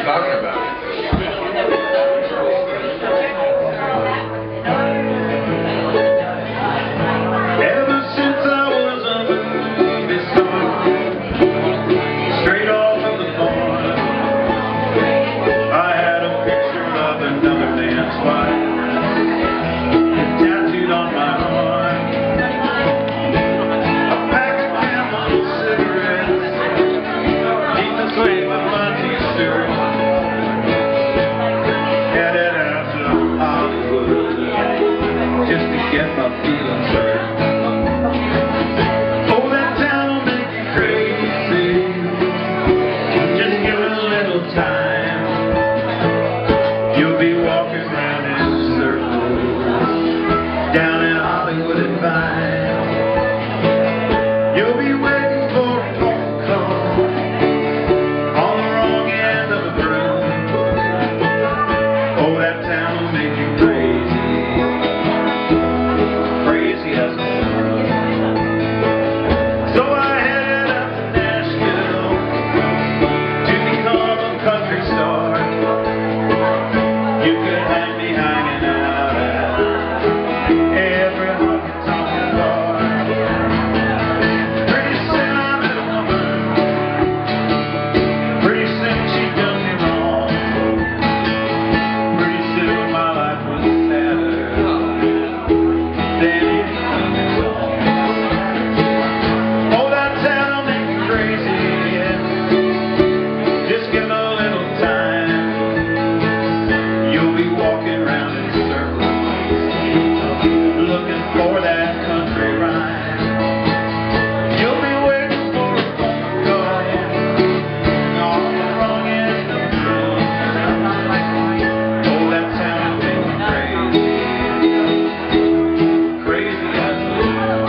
talking about? Ever since I was a movie star, straight off of the farm, I had a picture of another man's wife tattooed on my arm. A pack of Camel cigarettes deep the sleeve of my t-shirt. Headed out to Hollywood just to get my feelings hurt. Oh, that town will make you crazy. Just give it a little time. You'll be walking around in circles down in Hollywood and Vine. You'll be waiting for a phone call on the wrong end of the room. Oh, that town will make you crazy, crazy as a world. So I headed up to Nashville to become a country star. You could have me hanging out at every honky-tonk bar. Pretty soon I met a woman. Pretty soon she done me wrong. Pretty soon my life was sadder than any country song. Oh, that town will make you crazy, yeah. Just give it a little time. You'll be walking around in circles looking for that country rhyme. You'll be waiting for a phone call on the wrong end of the room. Oh, that town will make you crazy, crazy as a world.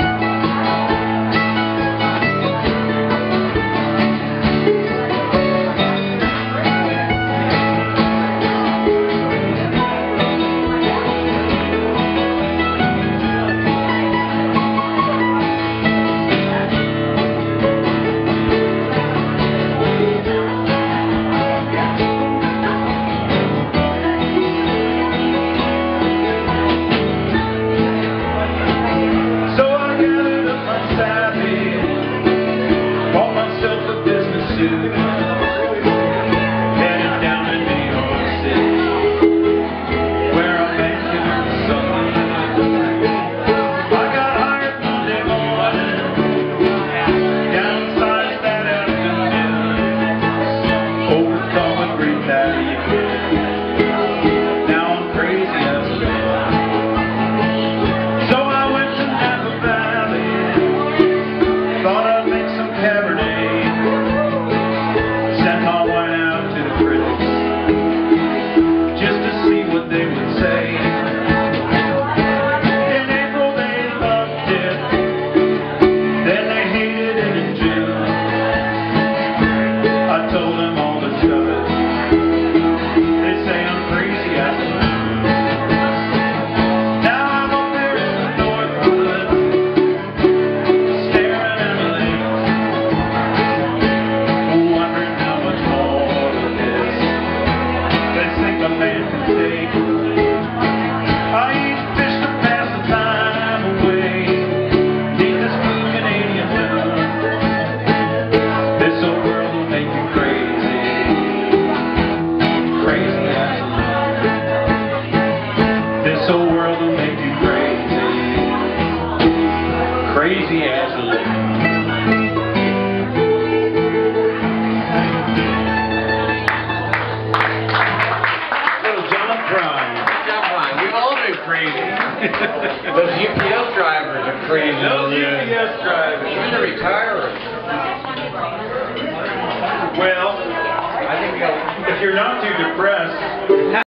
So I gathered up my savvy, bought myself a business suit, headed down to New York City, where I'm making something. I got hired Monday morning, downsized that afternoon, overcome with grief that evening. Now I'm crazy as a man. So I went to Napa Valley, thought I'd make some Cabernet, sent my wine out to the critics, just to see what they would say. In April they loved it, then they hated it in June. I told them all to shove it, they say I'm crazy as a man. Now I'm up there in the Northwood, staring at the lake, wondering how much more of this they think a man can take. I eat fish to pass the time away, need this blue Canadian moon. This old world will make you crazy, crazy as a man. This old world will make you crazy, crazy as a man. Little John Prine. Jump on. We've all been crazy. Those UPS drivers are crazy. Those UPS drivers. Even the retirers. Well, I think we got. if you're not too depressed,